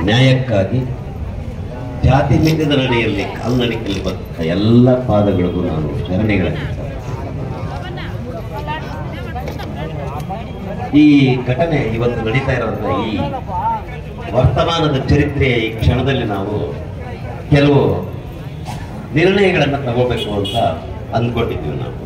ನ್ಯಾಯಕ್ಕಾಗಿ ಜಾತಿ ಮಿಂದಿದ ನಡೆಯಲ್ಲಿ ಕಾಲ್ನಡಿಕೆಯಲ್ಲಿ ಬಂದ ಎಲ್ಲ ಪಾದಗಳಿಗೂ ನಾನು ಶರಣೆಗಳಾಗಿದ್ದೇನೆ. ಈ ಘಟನೆ ಇವತ್ತು ನಡೀತಾ ಇರೋದ್ರ ಈ ವರ್ತಮಾನದ ಚರಿತ್ರೆಯ ಈ ಕ್ಷಣದಲ್ಲಿ ನಾವು ಕೆಲವು ನಿರ್ಣಯಗಳನ್ನು ತಗೋಬೇಕು ಅಂತ ಅಂದ್ಕೊಂಡಿದ್ದೀವಿ. ನಾವು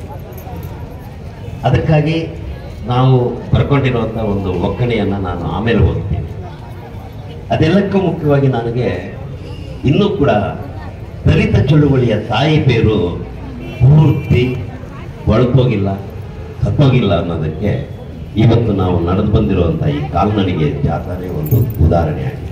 ಅದಕ್ಕಾಗಿ ನಾವು ಬರ್ಕೊಂಡಿರುವಂಥ ಒಂದು ಒಕ್ಕಣೆಯನ್ನು ನಾನು ಆಮೇಲೆ ಓದ್ತೀನಿ. ಅದೆಲ್ಲಕ್ಕೂ ಮುಖ್ಯವಾಗಿ ನನಗೆ ಇನ್ನೂ ಕೂಡ ದಲಿತ ಚಳುವಳಿಯ ತಾಯಿ ಬೇರು ಪೂರ್ತಿ ಒಳತೋಗಿಲ್ಲ, ಸತ್ತೋಗಿಲ್ಲ ಅನ್ನೋದಕ್ಕೆ ಇವತ್ತು ನಾವು ನಡೆದು ಬಂದಿರುವಂಥ ಈ ಕಾಲ್ನಡಿಗೆ ಜಾಥಾನೇ ಒಂದು ಉದಾಹರಣೆ ಆಗಿದೆ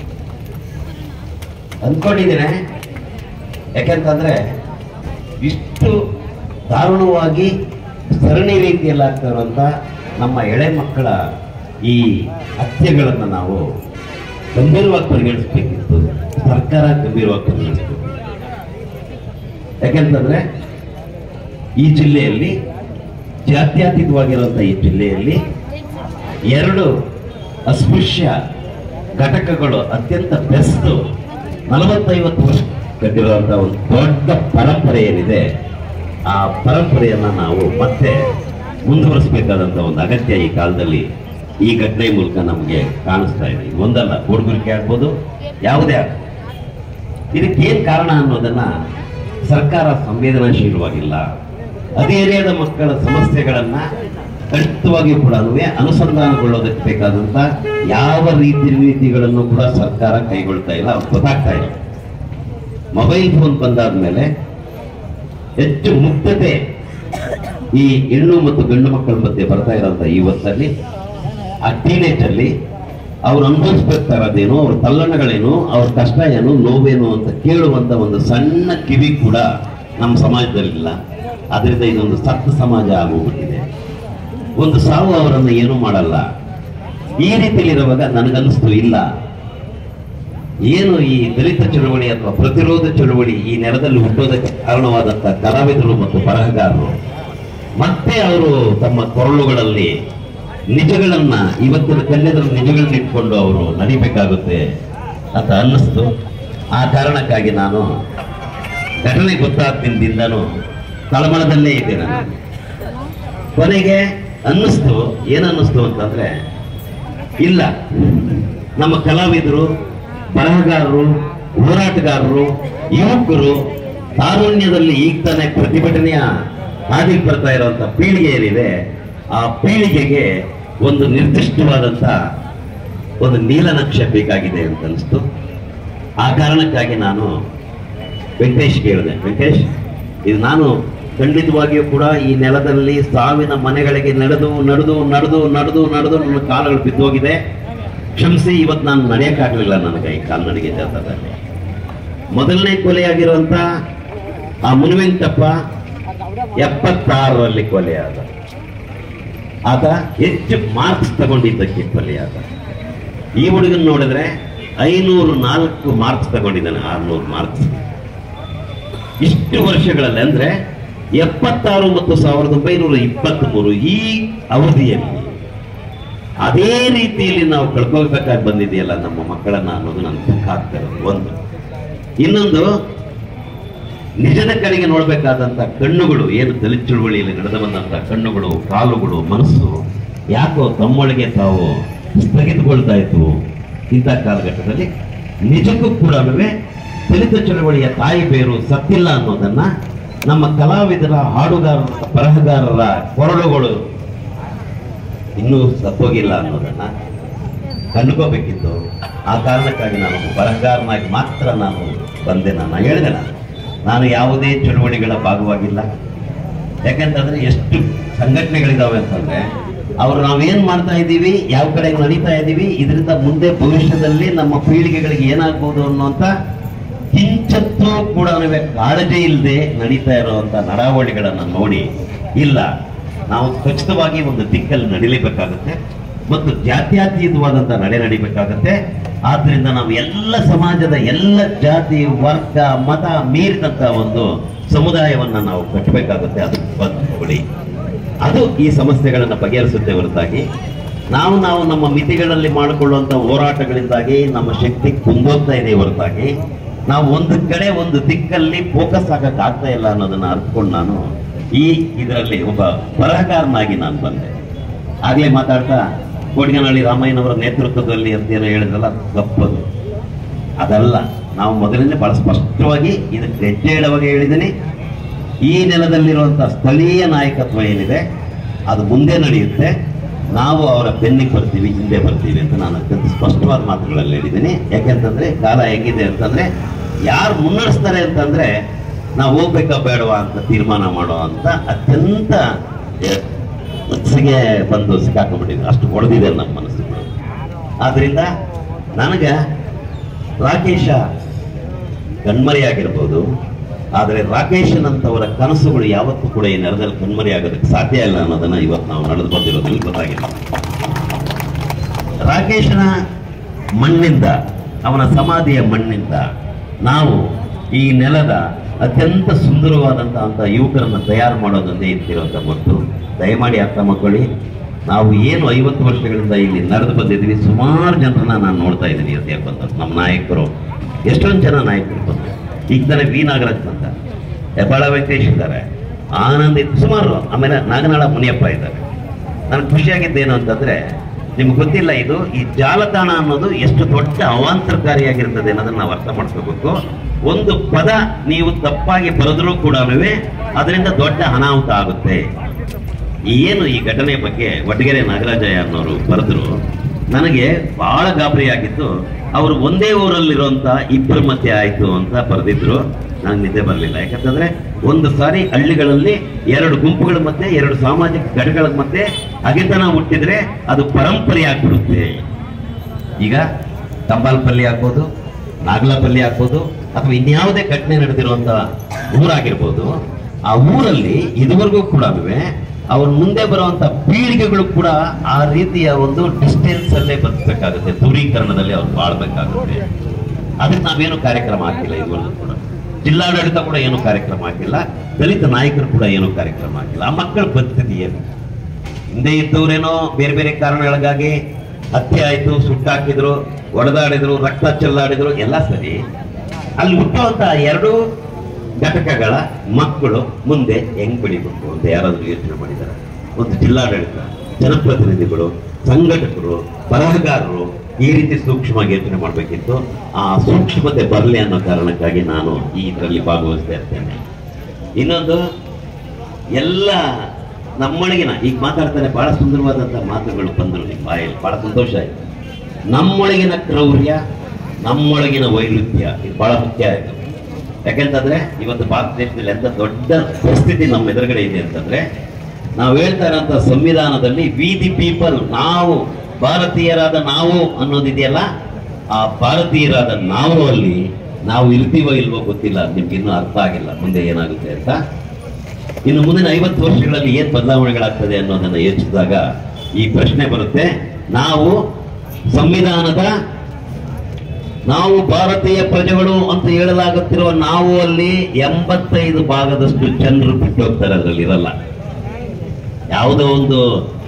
ಅಂದ್ಕೊಂಡಿದ್ದೇನೆ. ಯಾಕೆಂತಂದ್ರೆ ಇಷ್ಟು ದಾರುಣವಾಗಿ ಸರಣಿ ರೀತಿಯಲ್ಲಿ ಆಗ್ತಾ ಇರುವಂಥ ನಮ್ಮ ಎಳೆ ಮಕ್ಕಳ ಈ ಹತ್ಯೆಗಳನ್ನು ನಾವು ಗಂಭೀರವಾಗಿ ಪರಿಗಣಿಸಬೇಕಿತ್ತು. ಸರ್ಕಾರ ಗಂಭೀರವಾಗಿ ಪರಿಗಣಿಸಬೇಕು. ಯಾಕೆಂತಂದ್ರೆ ಈ ಜಿಲ್ಲೆಯಲ್ಲಿ ಜಾತ್ಯತೀತವಾಗಿರುವಂಥ ಈ ಜಿಲ್ಲೆಯಲ್ಲಿ 2 ಅಸ್ಪೃಶ್ಯ ಘಟಕಗಳು ಅತ್ಯಂತ ಬೆಸ್ಟ್ 40-50 ವರ್ಷ ಕಟ್ಟಿರುವಂಥ ಒಂದು ದೊಡ್ಡ ಪರಂಪರೆ ಏನಿದೆ, ಆ ಪರಂಪರೆಯನ್ನ ನಾವು ಮತ್ತೆ ಮುಂದುವರಿಸಬೇಕಾದಂಥ ಒಂದು ಅಗತ್ಯ ಈ ಕಾಲದಲ್ಲಿ ಈ ಘಟನೆ ಮೂಲಕ ನಮಗೆ ಕಾಣಿಸ್ತಾ ಇದೆ. ಒಂದಲ್ಲ, ಗೂಡುಗುರಿಕೆ ಆಗ್ಬೋದು, ಯಾವುದೇ ಆಗ್ಬೋದು. ಇದಕ್ಕೇನು ಕಾರಣ ಅನ್ನೋದನ್ನ ಸರ್ಕಾರ ಸಂವೇದನಾಶೀಲವಾಗಿಲ್ಲ. ಹದಿಹರೆಯದ ಮಕ್ಕಳ ಸಮಸ್ಯೆಗಳನ್ನ ಖಂಡಿತವಾಗಿಯೂ ಕೂಡ ಅನುಸಂಧಾನಗೊಳ್ಳೋದಕ್ಕೆ ಬೇಕಾದಂತ ಯಾವ ರೀತಿಗಳನ್ನು ಕೂಡ ಸರ್ಕಾರ ಕೈಗೊಳ್ತಾ ಇಲ್ಲ, ಗೊತ್ತಾಗ್ತಾ ಇಲ್ಲ. ಮೊಬೈಲ್ ಫೋನ್ ಬಂದಾದ್ಮೇಲೆ ಹೆಚ್ಚು ಮುಕ್ತತೆ ಈ ಹೆಣ್ಣು ಮತ್ತು ಗಂಡು ಮಕ್ಕಳ ಮಧ್ಯೆ ಬರ್ತಾ ಇರೋಂಥ ಈ ಹೊತ್ತಲ್ಲಿ ಆ ಟೀನೇಜ್ ಅಲ್ಲಿ ಅವ್ರು ಅನುಭವಿಸ್ತಾ ಇರೋದೇನು, ಅವ್ರ ತಲ್ಲಣಗಳೇನು, ಅವ್ರ ಕಷ್ಟ ಏನು, ನೋವೇನು ಅಂತ ಕೇಳುವಂತ ಒಂದು ಸಣ್ಣ ಕಿವಿ ಕೂಡ ನಮ್ಮ ಸಮಾಜದಲ್ಲಿಲ್ಲ. ಅದರಿಂದ ಇದೊಂದು ಸತ್ತ ಸಮಾಜ ಆಗೋಗ್ಬಿಟ್ಟಿದೆ. ಒಂದು ಸಾವು ಅವರನ್ನು ಏನೂ ಮಾಡಲ್ಲ. ಈ ರೀತಿಯಲ್ಲಿರುವಾಗ ನನಗನ್ನಿಸ್ತು, ಇಲ್ಲ, ಏನು ಈ ದಲಿತ ಚಳುವಳಿ ಅಥವಾ ಪ್ರತಿರೋಧ ಚಳುವಳಿ ಈ ನೆಲದಲ್ಲಿ ಹುಟ್ಟೋದಕ್ಕೆ ಕಾರಣವಾದಂಥ ಕಲಾವಿದರು ಮತ್ತು ಬರಹಗಾರರು ಮತ್ತೆ ಅವರು ತಮ್ಮ ಕೊರಳುಗಳಲ್ಲಿ ನಿಜಗಳನ್ನ, ಇವತ್ತಿನ ಕನ್ಯೆದರು ನಿಜಗಳನ್ನ ಇಟ್ಕೊಂಡು ಅವರು ನಡಿಬೇಕಾಗುತ್ತೆ ಅಂತ ಅನ್ನಿಸ್ತು. ಆ ಕಾರಣಕ್ಕಾಗಿ ನಾನು ಘಟನೆ ಗೊತ್ತಾಗ್ತಿದ್ದಾನು ತಳಮಳದಲ್ಲೇ ಇದ್ದೆ. ನಾನು ಕೊನೆಗೆ ಅನ್ನಿಸ್ತು, ಏನನ್ನಿಸ್ತು ಅಂತಂದ್ರೆ, ಇಲ್ಲ, ನಮ್ಮ ಕಲಾವಿದರು, ಬರಹಗಾರರು, ಹೋರಾಟಗಾರರು, ಯುವಕರು ತಾರುಣ್ಯದಲ್ಲಿ ಈಗ ತಾನೇ ಪ್ರತಿಭಟನೆಯ ಹಾದಿಗೆ ಬರ್ತಾ ಇರುವಂತ ಪೀಳಿಗೆ ಏನಿದೆ, ಆ ಪೀಳಿಗೆಗೆ ಒಂದು ನಿರ್ದಿಷ್ಟವಾದಂತ ಒಂದು ನೀಲನಕ್ಷೆ ಬೇಕಾಗಿದೆ ಅಂತ ಅನಿಸ್ತು. ಆ ಕಾರಣಕ್ಕಾಗಿ ನಾನು ವೆಂಕಟೇಶ್ ಕೇಳಿದೆ, ವೆಂಕಟೇಶ್, ಇದು ನಾನು ಖಂಡಿತವಾಗಿಯೂ ಕೂಡ ಈ ನೆಲದಲ್ಲಿ ಸಾವಿನ ಮನೆಗಳಿಗೆ ನಡೆದು ನಡೆದು ನಡೆದು ನಡೆದು ನಡೆದು ನನ್ನ ಕಾಲುಗಳು ಬಿದ್ದೋಗಿದೆ, ಕ್ಷಮಿಸಿ, ಇವತ್ತು ನಾನು ನಡೆಯಕ್ಕಾಗಲಿಲ್ಲ ನನಗೆ ಈ ಕಾಲ್ನಡಿಗೆ ಜಾಥಾದಲ್ಲಿ. ಮೊದಲನೇ ಕೊಲೆಯಾಗಿರುವಂತ ಆ ಮುನಿವೆಂಕಟಪ್ಪ 76ರಲ್ಲಿ ಕೊಲೆಯಾದ. ಆತ ಹೆಚ್ಚು ಮಾರ್ಕ್ಸ್ ತಗೊಂಡಿದ್ದಕ್ಕೆ ಕೊಲೆಯಾದ. ಈ ಹುಡುಗನ್ ನೋಡಿದ್ರೆ 504 ಮಾರ್ಕ್ಸ್ ತಗೊಂಡಿದ್ದಾನೆ, 600 ಮಾರ್ಕ್ಸ್. ಇಷ್ಟು ವರ್ಷಗಳಲ್ಲಿ ಅಂದ್ರೆ 76 ಮತ್ತು 1923 ಈ ಅವಧಿಯಲ್ಲಿ ಅದೇ ರೀತಿಯಲ್ಲಿ ನಾವು ಕಳ್ಕೋಬೇಕಾಗಿ ಬಂದಿದೆಯಲ್ಲ ನಮ್ಮ ಮಕ್ಕಳನ್ನ ಅನ್ನೋದು ನನಗೆ ದುಃಖ ಆಗ್ತಾ ಇರೋದು ಒಂದು. ಇನ್ನೊಂದು, ನಿಜದ ಕಡೆಗೆ ನೋಡ್ಬೇಕಾದಂತ ಕಣ್ಣುಗಳು, ಏನು ದಲಿತ ಚಳುವಳಿಯಲ್ಲಿ ನಡೆದು ಬಂದಂತ ಕಣ್ಣುಗಳು, ಕಾಲುಗಳು, ಮನಸ್ಸು ಯಾಕೋ ತಮ್ಮೊಳಗೆ ತಾವು ಸ್ಥಗಿತಗೊಳ್ತಾ ಇತ್ತು. ಇಂಥ ಕಾಲಘಟ್ಟದಲ್ಲಿ ನಿಜಕ್ಕೂ ಕೂಡ ದಲಿತ ಚಳುವಳಿಯ ತಾಯಿ ಬೇರು ಸತ್ತಿಲ್ಲ ಅನ್ನೋದನ್ನ ನಮ್ಮ ಕಲಾವಿದರ, ಹಾಡುಗಾರರ, ಬರಹಗಾರರ ಕೊರಳುಗಳು ಇನ್ನೂ ಸತ್ತೋಗಿಲ್ಲ ಅನ್ನೋದನ್ನ ಕಂಡುಕೋಬೇಕಿತ್ತು. ಆ ಕಾರಣಕ್ಕಾಗಿ ನಾನು ಬರಹಗಾರನಾಗಿ ಮಾತ್ರ ನಾನು ಬಂದೆ. ನಾನು ಹೇಳಿದೆ, ನಾನು ಯಾವುದೇ ಚಳುವಳಿಗಳ ಭಾಗವಾಗಿಲ್ಲ. ಯಾಕಂತಂದ್ರೆ ಎಷ್ಟು ಸಂಘಟನೆಗಳಿದಾವೆ ಅಂತಂದ್ರೆ ಅವ್ರು ನಾವೇನ್ ಮಾಡ್ತಾ ಇದ್ದೀವಿ, ಯಾವ ಕಡೆಗೆ ನಡೀತಾ ಇದ್ದೀವಿ, ಇದರಿಂದ ಮುಂದೆ ಭವಿಷ್ಯದಲ್ಲಿ ನಮ್ಮ ಪೀಳಿಗೆಗಳಿಗೆ ಏನಾಗ್ಬೋದು ಅನ್ನುವಂತ ಕಿಂಚತ್ತೂ ಕೂಡ ಕಾಳಜಿ ಇಲ್ಲದೆ ನಡೀತಾ ಇರುವಂತ ನಡಾವಳಿಗಳನ್ನ ನೋಡಿ, ಇಲ್ಲ, ನಾವು ಖಚಿತವಾಗಿ ಒಂದು ದಿಕ್ಕಲ್ಲಿ ನಡಿಲೇಬೇಕಾಗುತ್ತೆ ಮತ್ತು ಜಾತ್ಯತೀತವಾದಂತ ನಡಿಬೇಕಾಗತ್ತೆ. ಆದ್ರಿಂದ ನಾವು ಎಲ್ಲ ಸಮಾಜದ ಎಲ್ಲ ಜಾತಿ, ವರ್ಗ, ಮತ ಮೀರಿದಂತ ಒಂದು ಸಮುದಾಯವನ್ನ ನಾವು ಕಟ್ಟಬೇಕಾಗುತ್ತೆ. ಅದು ಈ ಸಮಸ್ಯೆಗಳನ್ನ ಬಗೆಹರಿಸುತ್ತೆ ಹೊರತಾಗಿ ನಾವು ನಮ್ಮ ಮಿತಿಗಳಲ್ಲಿ ಮಾಡಿಕೊಳ್ಳುವಂಥ ಹೋರಾಟಗಳಿಂದಾಗಿ ನಮ್ಮ ಶಕ್ತಿ ಕುಂದೋಗ್ತಾ ಇದೆ ಹೊರತಾಗಿ ನಾವು ಒಂದು ಕಡೆ ಒಂದು ದಿಕ್ಕಲ್ಲಿ ಫೋಕಸ್ ಆಗಕ್ಕೆ ಆಗ್ತಾ ಇಲ್ಲ ಅನ್ನೋದನ್ನ ಅರ್ಥಕೊಂಡು ನಾನು ಇದರಲ್ಲಿ ಒಬ್ಬ ಬರಹಗಾರನಾಗಿ ನಾನು ಬಂದೆ. ಆಗ್ಲೇ ಮಾತಾಡ್ತಾ ಕೋಡಿಗನಹಳ್ಳಿ ರಾಮಯ್ಯನವರ ನೇತೃತ್ವದಲ್ಲಿ ಅಂತ ಏನೋ ಹೇಳಿದ್ರಲ್ಲ, ತಪ್ಪದು. ಅದಲ್ಲ, ನಾವು ಮೊದಲಿಂದ ಬಹಳ ಸ್ಪಷ್ಟವಾಗಿ ಇದಕ್ಕೆ ಹೆಜ್ಜೆ ಇಡುವಾಗ ಹೇಳಿದ್ದೀನಿ, ಈ ನೆಲದಲ್ಲಿರುವಂತಹ ಸ್ಥಳೀಯ ನಾಯಕತ್ವ ಏನಿದೆ ಅದು ಮುಂದೆ ನಡೆಯುತ್ತೆ, ನಾವು ಅವರ ಬೆನ್ನಿಗೆ ಬರ್ತೀವಿ, ಹಿಂದೆ ಬರ್ತೀವಿ ಅಂತ ನಾನು ಅತ್ಯಂತ ಸ್ಪಷ್ಟವಾದ ಮಾತುಗಳಲ್ಲಿ ಹೇಳಿದ್ದೀನಿ. ಯಾಕೆಂತಂದ್ರೆ ಕಾಲ ಹೇಗಿದೆ ಅಂತಂದ್ರೆ ಯಾರು ಮುನ್ನಡೆಸ್ತಾರೆ ಅಂತಂದ್ರೆ ನಾವು ಹೋಗ್ಬೇಕಾ ಬೇಡವಾ ಅಂತ ತೀರ್ಮಾನ ಮಾಡೋ ಅಂತ ಅತ್ಯಂತ ಮನಸ್ಸಿಗೆ ಬಂದು ಸಿಕ್ಕಾಕೊಂಡ್ಬಿಟ್ಟಿದೆ, ಅಷ್ಟು ಹೊಡೆದಿದೆ ನಮ್ಮ ಮನಸ್ಸುಗಳು. ಆದ್ರಿಂದ ನನಗೆ ರಾಕೇಶ ಕಣ್ಮರೆಯಾಗಿರ್ಬೋದು, ಆದರೆ ರಾಕೇಶನಂತವರ ಕನಸುಗಳು ಯಾವತ್ತೂ ಕೂಡ ಈ ನೆಲದಲ್ಲಿ ಕಣ್ಮರೆಯಾಗೋದಕ್ಕೆ ಸಾಧ್ಯ ಇಲ್ಲ ಅನ್ನೋದನ್ನ ಇವತ್ತು ನಾವು ನಡೆದು ಬಂದಿರೋದ್ರಲ್ಲಿ ಗೊತ್ತಾಗಿಲ್ಲ. ರಾಕೇಶನ ಮಣ್ಣಿಂದ, ಅವನ ಸಮಾಧಿಯ ಮಣ್ಣಿಂದ ನಾವು ಈ ನೆಲದ ಅತ್ಯಂತ ಸುಂದರವಾದಂತಹ ಯುವಕರನ್ನು ತಯಾರು ಮಾಡೋದೊಂದೇ ಇರ್ತಿರುವಂತ ಮತ್ತು ದಯಮಾಡಿ ಅರ್ಥ ಮಾಡ್ಕೊಳ್ಳಿ. ನಾವು ಏನು 50 ವರ್ಷಗಳಿಂದ ಇಲ್ಲಿ ನಡೆದು ಬಂದಿದ್ದೀವಿ, ಸುಮಾರು ಜನರನ್ನ ನಾನು ನೋಡ್ತಾ ಇದ್ದೀನಿ ಇರ್ತೀಯ ಬಂದ ನಮ್ಮ ನಾಯಕರು, ಎಷ್ಟೊಂದು ಜನ ನಾಯಕರು ಬಂದರು. ಈಗ ತಾನೆ ವಿ ನಾಗರಾಜ್ ಅಂತ, ಹೆಬ್ಬಾಳ ವೆಂಕಟೇಶ್ ಇದ್ದಾರೆ, ಆನಂದ್ ಸುಮಾರು, ಆಮೇಲೆ ನಾಗನಾಳ ಮುನಿಯಪ್ಪ ಇದ್ದಾರೆ. ನನಗೆ ಖುಷಿಯಾಗಿದ್ದೇನು ಅಂತಂದ್ರೆ, ನಿಮ್ಗೆ ಗೊತ್ತಿಲ್ಲ ಇದು ಈ ಜಾಲತಾಣ ಅನ್ನೋದು ಎಷ್ಟು ದೊಡ್ಡ ಅವಾಂತರಕಾರಿಯಾಗಿರ್ತದೆ ಅನ್ನೋದನ್ನ ನಾವು ಅರ್ಥ ಮಾಡ್ಕೋಬೇಕು. ಒಂದು ಪದ ನೀವು ತಪ್ಪಾಗಿ ಬರೆದ್ರೂ ಕೂಡ ಅದರಿಂದ ದೊಡ್ಡ ಅನಾಹುತ ಆಗುತ್ತೆ. ಏನು ಈ ಘಟನೆ ಬಗ್ಗೆ ವಡ್ಗೆರೆ ನಾಗರಾಜಯ್ಯ ಅನ್ನೋರು ಬರೆದ್ರು, ನನಗೆ ಬಹಳ ಗಾಬರಿಯಾಗಿತ್ತು. ಅವರು ಒಂದೇ ಊರಲ್ಲಿರುವಂತ ಇಬ್ಬರ ಮಧ್ಯೆ ಆಯ್ತು ಅಂತ ಬರೆದಿದ್ರು. ನಂಗೆ ನಿದ್ದೆ ಬರಲಿಲ್ಲ. ಯಾಕಂತಂದ್ರೆ ಒಂದು ಸಾರಿ ಹಳ್ಳಿಗಳಲ್ಲಿ 2 ಗುಂಪುಗಳ ಮಧ್ಯೆ, 2 ಸಾಮಾಜಿಕ ಘಟಕಗಳ ಮಧ್ಯೆ ಅಗೆತನ ಹುಟ್ಟಿದ್ರೆ ಅದು ಪರಂಪರೆ ಆಗ್ಬಿಡುತ್ತೆ. ಈಗ ತಂಬಾಲ್ಪಲ್ಲಿ ಆಗ್ಬೋದು, ನಾಗಲಪಲ್ಲಿ ಆಗ್ಬೋದು, ಅಥವಾ ಇನ್ಯಾವುದೇ ಘಟನೆ ನಡೆದಿರುವಂತ ಊರಾಗಿರ್ಬೋದು, ಆ ಊರಲ್ಲಿ ಇದುವರೆಗೂ ಕೂಡ ಅವ್ರ ಮುಂದೆ ಬರುವಂತ ಪೀಳಿಗೆಗಳು ಕೂಡ ಆ ರೀತಿಯ ಒಂದು ಡಿಸ್ಟೆನ್ಸ್ ಅಲ್ಲೇ ಬದುಕಬೇಕಾಗುತ್ತೆ, ದೂರೀಕರಣದಲ್ಲಿ ಅವ್ರು ಬಾಳ್ಬೇಕಾಗುತ್ತೆ. ಅದಕ್ಕೆ ನಾವೇನು ಕಾರ್ಯಕ್ರಮ ಹಾಕಿಲ್ಲ ಇದುವರೆಗೂ ಕೂಡ. ಜಿಲ್ಲಾಡಳಿತ ಕೂಡ ಏನು ಕಾರ್ಯಕ್ರಮ ಹಾಕಿಲ್ಲ, ದಲಿತ ನಾಯಕರು ಕೂಡ ಏನು ಕಾರ್ಯಕ್ರಮ ಹಾಕಿಲ್ಲ. ಆ ಮಕ್ಕಳ ಪರಿಸ್ಥಿತಿ ಏನು? ಹಿಂದೆ ಇದ್ದವರೇನೋ ಬೇರೆ ಬೇರೆ ಕಾರಣಗಳಿಗಾಗಿ ಹತ್ಯೆ ಆಯ್ತು, ಸುಟ್ಟಾಕಿದ್ರು, ಒಡೆದಾಡಿದ್ರು, ರಕ್ತ ಚೆಲ್ಲಾಡಿದ್ರು, ಎಲ್ಲ ಸರಿ. ಅಲ್ಲಿ ಹುಟ್ಟುವಂತ 2 ಘಟಕಗಳ ಮಕ್ಕಳು ಮುಂದೆ ಹೆಂಗ್ ಬೆಳಿಬೇಕು ಅಂತ ಯಾರಾದ್ರೂ ಯೋಚನೆ ಮಾಡಿದ್ದಾರೆ? ಒಂದು ಜಿಲ್ಲಾಡಳಿತ, ಜನಪ್ರತಿನಿಧಿಗಳು, ಸಂಘಟಕರು, ಬರಹಗಾರರು ಈ ರೀತಿ ಸೂಕ್ಷ್ಮವಾಗಿ ಯೋಚನೆ ಮಾಡಬೇಕಿತ್ತು. ಆ ಸೂಕ್ಷ್ಮತೆ ಬರಲಿ ಅನ್ನೋ ಕಾರಣಕ್ಕಾಗಿ ನಾನು ಈ ಇದರಲ್ಲಿ ಭಾಗವಹಿಸ್ತಾ ಇರ್ತೇನೆ. ಇನ್ನೊಂದು, ಎಲ್ಲ ನಮ್ಮೊಳಗಿನ, ಈಗ ಮಾತಾಡ್ತಾನೆ ಬಹಳ ಸುಂದರವಾದಂತಹ ಮಾತುಗಳು ಬಂದರು ನಿಮ್ಮ ಬಾಯಲ್ಲಿ, ಬಹಳ ಸಂತೋಷ ಆಯ್ತು. ನಮ್ಮೊಳಗಿನ ಕ್ರೌರ್ಯ, ನಮ್ಮೊಳಗಿನ ವೈರುಧ್ಯ, ಇದು ಬಹಳ ಮುಖ್ಯ ಆಯ್ತು. ಯಾಕೆಂತಂದ್ರೆ ಇವತ್ತು ಭಾರತ ದೇಶದಲ್ಲಿ ಎಂತ ದೊಡ್ಡ ಪರಿಸ್ಥಿತಿ ನಮ್ಮ ಎದುರುಗಡೆ ಇದೆ ಅಂತಂದ್ರೆ, ನಾವು ಹೇಳ್ತಾ ಇರೋಂಥ ಸಂವಿಧಾನದಲ್ಲಿ ವಿ ದಿ ಪೀಪಲ್, ನಾವು ಭಾರತೀಯರಾದ ನಾವು ಅನ್ನೋದಿದೆಯಲ್ಲ, ಆ ಭಾರತೀಯರಾದ ನಾವು ಅಲ್ಲಿ ನಾವು ಇರ್ತೀವೋ ಇಲ್ವೋ ಗೊತ್ತಿಲ್ಲ. ನಿಮ್ಗೆ ಇನ್ನೂ ಅರ್ಥ ಆಗಿಲ್ಲ ಮುಂದೆ ಏನಾಗುತ್ತೆ ಅಂತ. ಇನ್ನು ಮುಂದಿನ 50 ವರ್ಷಗಳಲ್ಲಿ ಏನ್ ಬದಲಾವಣೆಗಳಾಗ್ತದೆ ಅನ್ನೋದನ್ನ ಯೋಚಿಸಿದಾಗ ಈ ಪ್ರಶ್ನೆ ಬರುತ್ತೆ. ನಾವು ಸಂವಿಧಾನದ, ನಾವು ಭಾರತೀಯ ಪ್ರಜೆಗಳು ಅಂತ ಹೇಳಲಾಗುತ್ತಿರುವ ನಾವು ಅಲ್ಲಿ 85 ಭಾಗದಷ್ಟು ಜನರು ಬಿಟ್ಟು ಹೋಗ್ತಾರೆ, ಅದರಲ್ಲಿ ಇರಲ್ಲ. ಯಾವುದೋ ಒಂದು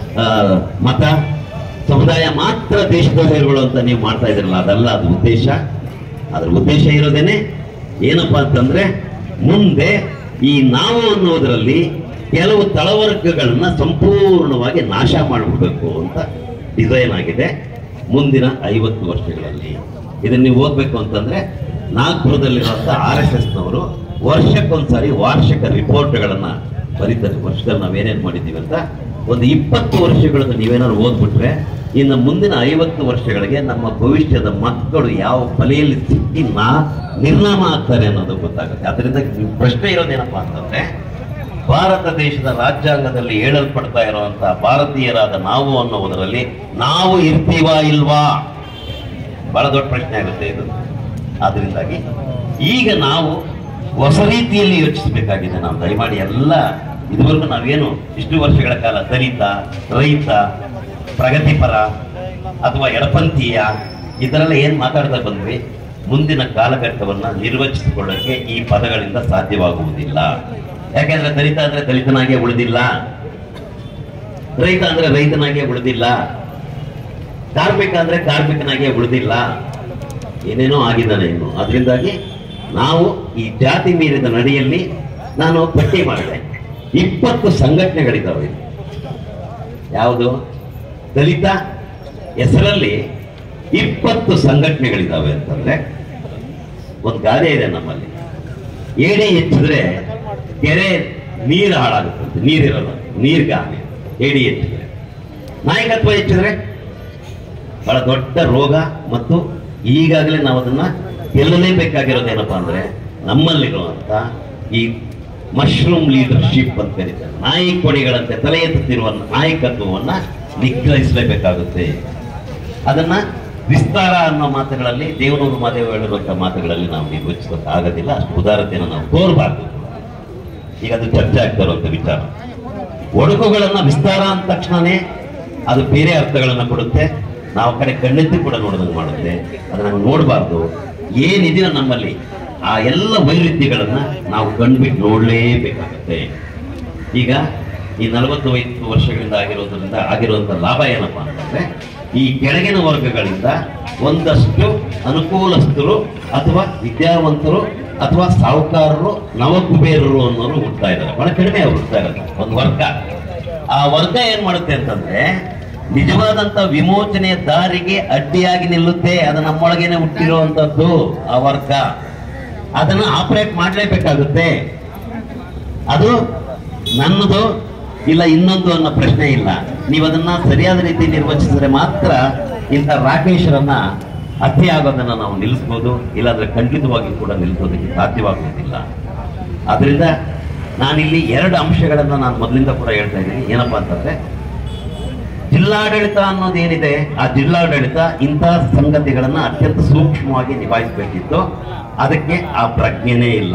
ಮತ ಸಮುದಾಯ ಮಾತ್ರ ದೇಶದ್ರೋಹಿಗಳು ಅಂತ ನೀವು ಮಾಡ್ತಾ ಇದ್ರಲ್ಲ, ಅದಲ್ಲ ಅದು ಉದ್ದೇಶ. ಅದ್ರ ಉದ್ದೇಶ ಇರೋದೇನೆ ಏನಪ್ಪಾ ಅಂತಂದ್ರೆ, ಮುಂದೆ ಈ ನಾವು ಅನ್ನೋದರಲ್ಲಿ ಕೆಲವು ತಳವರ್ಗಗಳನ್ನ ಸಂಪೂರ್ಣವಾಗಿ ನಾಶ ಮಾಡಿಬಿಡ್ಬೇಕು ಅಂತ ಡಿಸೈನ್ ಆಗಿದೆ ಮುಂದಿನ 50 ವರ್ಷಗಳಲ್ಲಿ. ಇದನ್ನ ನೀವು ಓದ್ಬೇಕು ಅಂತಂದ್ರೆ, ನಾಗ್ಪುರದಲ್ಲಿರುವಂತ RSSನವರು ವರ್ಷಕ್ಕೊಂದ್ಸಾರಿ ವಾರ್ಷಿಕ ರಿಪೋರ್ಟ್ಗಳನ್ನ ಬರೀತಾರೆ. ವರ್ಷದಲ್ಲಿ ನಾವೇನೇನು ಮಾಡಿದ್ದೀವಿ ಅಂತ ಒಂದು 20 ವರ್ಷಗಳನ್ನ ನೀವೇನಾದ್ರು ಓದ್ಬಿಟ್ರೆ, ಇನ್ನು ಮುಂದಿನ 50 ವರ್ಷಗಳಿಗೆ ನಮ್ಮ ಭವಿಷ್ಯದ ಮಕ್ಕಳು ಯಾವ ಬಲೆಯಲ್ಲಿ ಸಿಕ್ಕಿ ನಿರ್ನಾಮ ಆಗ್ತಾರೆ ಅನ್ನೋದು ಗೊತ್ತಾಗುತ್ತೆ. ಅದರಿಂದ ಪ್ರಶ್ನೆ ಇರೋದೇನಪ್ಪಾ ಅಂತಂದ್ರೆ, ಭಾರತ ದೇಶದ ರಾಜ್ಯಾಂಗದಲ್ಲಿ ಹೇಳಲ್ಪಡ್ತಾ ಇರುವಂತಹ ಭಾರತೀಯರಾದ ನಾವು ಅನ್ನೋದರಲ್ಲಿ ನಾವು ಇರ್ತೀವಾ ಇಲ್ವಾ? ಬಹಳ ದೊಡ್ಡ ಪ್ರಶ್ನೆ ಆಗುತ್ತೆ ಇದು. ಆದ್ರಿಂದಾಗಿ ಈಗ ನಾವು ಹೊಸ ರೀತಿಯಲ್ಲಿ ಯೋಚಿಸಬೇಕಾಗಿದೆ. ನಾವು ದಯಮಾಡಿ ಎಲ್ಲ ಇದುವರೆಗೂ ನಾವೇನು ಇಷ್ಟು ವರ್ಷಗಳ ಕಾಲ ದಲಿತ, ರೈತ, ಪ್ರಗತಿಪರ ಅಥವಾ ಎಡಪಂಥೀಯ ಈ ಥರ ಎಲ್ಲ ಏನ್ ಮಾತಾಡ್ತಾ ಬಂದ್ವಿ, ಮುಂದಿನ ಕಾಲಘಟ್ಟವನ್ನ ನಿರ್ವಚಿಸಿಕೊಳ್ಳಕ್ಕೆ ಈ ಪದಗಳಿಂದ ಸಾಧ್ಯವಾಗುವುದಿಲ್ಲ. ಯಾಕೆಂದ್ರೆ ದಲಿತ ಅಂದ್ರೆ ದಲಿತನಾಗೆ ಉಳಿದಿಲ್ಲ, ರೈತ ಅಂದ್ರೆ ರೈತನಾಗೆ ಉಳಿದಿಲ್ಲ, ಕಾರ್ಮಿಕ ಅಂದ್ರೆ ಕಾರ್ಮಿಕನಾಗಿ ಉಳಿದಿಲ್ಲ, ಏನೇನೋ ಆಗಿದ್ದಾನೆ ಇನ್ನು. ಅದರಿಂದಾಗಿ ನಾವು ಈ ಜಾತಿ ಮೀರಿದ ನಡೆಯಲ್ಲಿ ನಾನು ಪಟ್ಟಿ ಮಾಡಿದೆ. 20 ಸಂಘಟನೆಗಳಿದ್ದಾವೆ. ಯಾವುದು? ದಲಿತ ಹೆಸರಲ್ಲಿ 20 ಸಂಘಟನೆಗಳಿದ್ದಾವೆ ಅಂತಂದ್ರೆ, ಒಂದು ಗಾದೆ ಇದೆ ನಮ್ಮಲ್ಲಿ, ಏಣಿ ಹೆಚ್ಚಿದ್ರೆ ಕೆರೆ ನೀರು ಹಾಳಾಗುತ್ತೆ, ನೀರಿರಲ್ಲ, ನೀರ್ಗಾನೆ ಏಣಿ ಹೆಚ್ಚಿದ್ರೆ. ನಾಯಕತ್ವ ಹೆಚ್ಚಿದ್ರೆ ಬಹಳ ದೊಡ್ಡ ರೋಗ. ಮತ್ತು ಈಗಾಗಲೇ ನಾವು ಅದನ್ನ ಗೆಲ್ಲಲೇಬೇಕಾಗಿರೋದೇನಪ್ಪಾ ಅಂದ್ರೆ, ನಮ್ಮಲ್ಲಿರುವಂತ ಈ ಮಶ್ರೂಮ್ ಲೀಡರ್ಶಿಪ್ ಅಂತ ಕರೀತಾರೆ, ನಾಯಿ ಕೊಡಿಗಳಂತೆ ತಲೆ ಎತ್ತುತ್ತಿರುವ ನಾಯಕತ್ವವನ್ನ ನಿಗ್ರಹಿಸಲೇಬೇಕಾಗುತ್ತೆ. ಅದನ್ನ ವಿಸ್ತಾರ ಅನ್ನೋ ಮಾತುಗಳಲ್ಲಿ, ದೇವನೂರು ಮಾದೇವ ಹೇಳಿರುವಂತಹ ಮಾತುಗಳಲ್ಲಿ ನಾವು ನಿರ್ವಹಿಸೋಕ್ಕಾಗೋದಿಲ್ಲ. ಅಷ್ಟು ಉದಾರತೆಯನ್ನು ನಾವು ತೋರಬಾರ್ದು. ಈಗ ಅದು ಚರ್ಚೆ ಆಗ್ತಾ ಇರುವಂತ ವಿಚಾರ. ಒಡಕುಗಳನ್ನ ವಿಸ್ತಾರ ಅಂದ ತಕ್ಷಣನೇ ಅದು ಬೇರೆ ಅರ್ಥಗಳನ್ನ ಕೊಡುತ್ತೆ. ನಾವು ಕಡೆ ಕಣ್ಣೆತ್ತಿ ಕೂಡ ನೋಡೋದಂಗೆ ಮಾಡುತ್ತೆ. ಅದನ್ನ ನೋಡಬಾರ್ದು. ಏನಿದೆಯೋ ನಮ್ಮಲ್ಲಿ ಆ ಎಲ್ಲ ವೈರುಧ್ಯಗಳನ್ನ ನಾವು ಕಣ್ಬಿಟ್ಟು ನೋಡಲೇಬೇಕಾಗುತ್ತೆ. ಈಗ ಈ 45 ವರ್ಷಗಳಿಂದ ಆಗಿರುವಂತ ಲಾಭ ಏನಪ್ಪಾ ಅಂತಂದ್ರೆ, ಈ ಕೆಳಗಿನ ವರ್ಗಗಳಿಂದ ಒಂದಷ್ಟು ಅನುಕೂಲಸ್ಥರು ಅಥವಾ ವಿದ್ಯಾವಂತರು ಅಥವಾ ಸಾಹುಕಾರರು, ನವಕುಬೇರರು ಅನ್ನೋರು ಹುಡ್ತಾ ಇದ್ದಾರೆ. ಬಹಳ ಕಡಿಮೆ ಅವ್ರು ಹುಡ್ತಾ ಇರೋದು ಒಂದು ವರ್ಗ. ಆ ವರ್ಗ ಏನ್ ಮಾಡುತ್ತೆ ಅಂತಂದ್ರೆ, ನಿಜವಾದಂತ ವಿಮೋಚನೆಯ ದಾರಿಗೆ ಅಡ್ಡಿಯಾಗಿ ನಿಲ್ಲುತ್ತೆ. ಅದು ನಮ್ಮೊಳಗೇನೆ ಹುಟ್ಟಿರುವಂತದ್ದು ಆ ವರ್ಗ. ಅದನ್ನ ಆಪರೇಟ್ ಮಾಡಲೇಬೇಕಾಗುತ್ತೆ. ಅದು ನನ್ನದು ಇಲ್ಲ ಇನ್ನೊಂದು ಅನ್ನೋ ಪ್ರಶ್ನೆ ಇಲ್ಲ. ನೀವು ಅದನ್ನ ಸರಿಯಾದ ರೀತಿ ನಿರ್ವಹಿಸಿದ್ರೆ ಮಾತ್ರ ಇಂಥ ರಾಕೇಶರನ್ನ ಹತ್ಯೆ ಆಗೋದನ್ನ ನಾವು ನಿಲ್ಲಿಸ್ಬೋದು. ಇಲ್ಲಾಂದ್ರೆ ಖಂಡಿತವಾಗಿ ಕೂಡ ನಿಲ್ಲಿಸೋದಕ್ಕೆ ಸಾಧ್ಯವಾಗುವುದಿಲ್ಲ. ಆದ್ರಿಂದ ನಾನಿಲ್ಲಿ 2 ಅಂಶಗಳನ್ನ ನಾನು ಮೊದಲಿಂದ ಕೂಡ ಹೇಳ್ತಾ ಇದ್ದೀನಿ. ಏನಪ್ಪಾ ಅಂತಂದ್ರೆ, ಜಿಲ್ಲಾಡಳಿತ ಅನ್ನೋದೇನಿದೆ, ಆ ಜಿಲ್ಲಾಡಳಿತ ಇಂತಹ ಸಂಗತಿಗಳನ್ನ ಅತ್ಯಂತ ಸೂಕ್ಷ್ಮವಾಗಿ ನಿಭಾಯಿಸಬೇಕಿತ್ತು. ಅದಕ್ಕೆ ಆ ಪ್ರಜ್ಞೆನೇ ಇಲ್ಲ.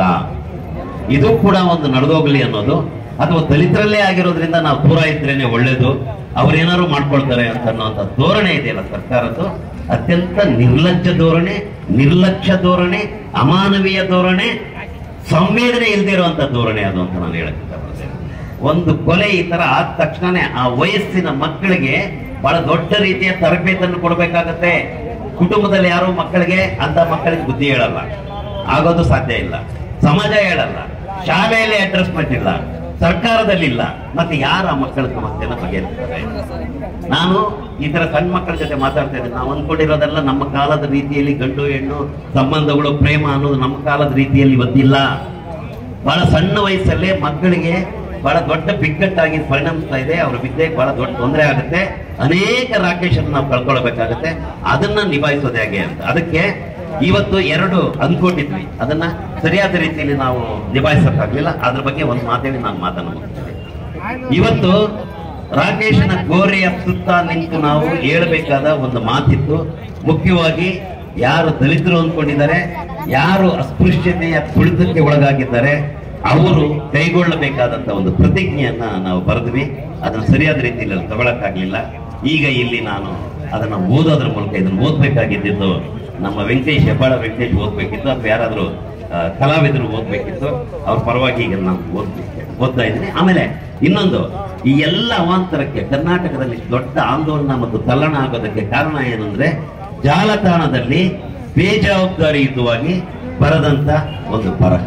ಇದು ಕೂಡ ಒಂದು ನಡೆದೋಗ್ಲಿ ಅನ್ನೋದು, ಅಥವಾ ದಲಿತರಲ್ಲೇ ಆಗಿರೋದ್ರಿಂದ ನಾವು ದೂರ ಇದ್ರೇನೆ ಒಳ್ಳೇದು, ಅವ್ರೇನಾದ್ರು ಮಾಡ್ಕೊಳ್ತಾರೆ ಅಂತ ಅನ್ನೋಂಥ ಧೋರಣೆ ಇದೆಯಲ್ಲ ಸರ್ಕಾರದ್ದು, ಅತ್ಯಂತ ನಿರ್ಲಜ್ಜ ಧೋರಣೆ, ನಿರ್ಲಕ್ಷ್ಯ ಧೋರಣೆ, ಅಮಾನವೀಯ ಧೋರಣೆ, ಸಂವೇದನೆ ಇಲ್ಲದೆ ಇರುವಂತ ಧೋರಣೆ ಅದು ಅಂತ ನಾನು ಹೇಳಕ್ ಇಷ್ಟಪಡ್ತೇನೆ. ಒಂದು ಕೊಲೆ ಈ ತರ ಆದ ತಕ್ಷಣ ಆ ವಯಸ್ಸಿನ ಮಕ್ಕಳಿಗೆ ಬಹಳ ದೊಡ್ಡ ರೀತಿಯ ತರಬೇತಿಯನ್ನು ಕೊಡಬೇಕಾಗತ್ತೆ. ಕುಟುಂಬದಲ್ಲಿ ಯಾರೋ ಮಕ್ಕಳಿಗೆ ಅಂತ ಮಕ್ಕಳಿಗೆ ಬುದ್ಧಿ ಹೇಳಲ್ಲ, ಆಗೋದು ಸಾಧ್ಯ ಇಲ್ಲ. ಸಮಾಜ ಹೇಳಲ್ಲ, ಶಾಲೆಯಲ್ಲಿ ಅಡ್ರೆಸ್ಮೆಂಟ್ ಇಲ್ಲ, ಸರ್ಕಾರದಲ್ಲಿ ಇಲ್ಲ. ಮತ್ತೆ ಯಾರ ಮಕ್ಕಳ ಸಮಸ್ಯೆನ ಬಗೆಹರಿಸ್ತಾರೆ? ನಾನು ಈ ತರ ಸಣ್ಣ ಮಕ್ಕಳ ಜೊತೆ ಮಾತಾಡ್ತಾ ಇದ್ದೇನೆ. ನಾವು ಅಂದ್ಕೊಂಡಿರೋದೆಲ್ಲ ನಮ್ಮ ಕಾಲದ ರೀತಿಯಲ್ಲಿ ಗಂಡು ಹೆಣ್ಣು ಸಂಬಂಧಗಳು, ಪ್ರೇಮ ಅನ್ನೋದು ನಮ್ಮ ಕಾಲದ ರೀತಿಯಲ್ಲಿ ಇವತ್ತಿಲ್ಲ. ಬಹಳ ಸಣ್ಣ ವಯಸ್ಸಲ್ಲೇ ಮಕ್ಕಳಿಗೆ ಬಹಳ ದೊಡ್ಡ ಬಿಕ್ಕಟ್ಟಾಗಿ ಪರಿಣಮಿಸ್ತಾ ಇದೆ. ಅವ್ರ ವಿದ್ಯೆಗೆ ಬಹಳ ದೊಡ್ಡ ತೊಂದರೆ ಆಗುತ್ತೆ. ಅನೇಕ ರಾಕೇಶನ್ನು ನಾವು ಕಳ್ಕೊಳ್ಬೇಕಾಗುತ್ತೆ. ಅದನ್ನ ನಿಭಾಯಿಸೋದು ಹೇಗೆ ಅಂತ, ಅದಕ್ಕೆ ಇವತ್ತು 2 ಅಂದ್ಕೊಂಡಿದ್ವಿ. ಅದನ್ನ ಸರಿಯಾದ ರೀತಿಯಲ್ಲಿ ನಾವು ನಿಭಾಯಿಸಕ್ಕಾಗ್ಲಿಲ್ಲ. ಅದ್ರ ಬಗ್ಗೆ ಒಂದು ಮಾತೇಳಿ ನಾನು ಮಾತನಾಡ್ತೀನಿ. ಇವತ್ತು ರಾಕೇಶನ ಗೋರೆಯ ಸುತ್ತ ನಿಂತು ನಾವು ಹೇಳಬೇಕಾದ ಒಂದು ಮಾತಿತ್ತು. ಮುಖ್ಯವಾಗಿ ಯಾರು ದಲಿತರು ಅಂದ್ಕೊಂಡಿದ್ದಾರೆ, ಯಾರು ಅಸ್ಪೃಶ್ಯತೆಯ ತುಳಿತಕ್ಕೆ ಒಳಗಾಗಿದ್ದಾರೆ, ಅವರು ಕೈಗೊಳ್ಳಬೇಕಾದಂತ ಒಂದು ಪ್ರತಿಜ್ಞೆಯನ್ನ ನಾವು ಬರೆದ್ವಿ. ಅದನ್ನು ಸರಿಯಾದ ರೀತಿಯಲ್ಲಿ ತಗೊಳಕ್ಕಾಗ್ಲಿಲ್ಲ. ಈಗ ಇಲ್ಲಿ ನಾನು ಅದನ್ನ ಓದೋದ್ರ ಮೂಲಕ ಇದನ್ನು ಓದ್ಬೇಕಾಗಿದ್ದು ನಮ್ಮ ವೆಂಕಟೇಶ್, ಹೆಬ್ಬಾಳ ವೆಂಕಟೇಶ್ ಓದ್ಬೇಕಿತ್ತು, ಅಥವಾ ಯಾರಾದ್ರೂ ಕಲಾವಿದರು ಓದ್ಬೇಕಿತ್ತು. ಅವ್ರ ಪರವಾಗಿ ಈಗ ನಾನು ಓದ್ತಾ ಇದ್ದೀನಿ. ಆಮೇಲೆ ಇನ್ನೊಂದು, ಈ ಎಲ್ಲ ಅವಾಂತರಕ್ಕೆ ಕರ್ನಾಟಕದಲ್ಲಿ ದೊಡ್ಡ ಆಂದೋಲನ ಮತ್ತು ತಲ್ಲಣ ಆಗೋದಕ್ಕೆ ಕಾರಣ ಏನಂದ್ರೆ, ಜಾಲತಾಣದಲ್ಲಿ ಬೇಜವಾಬ್ದಾರಿಯುತವಾಗಿ ಬರೆದಂತ ಒಂದು ಬರಹ.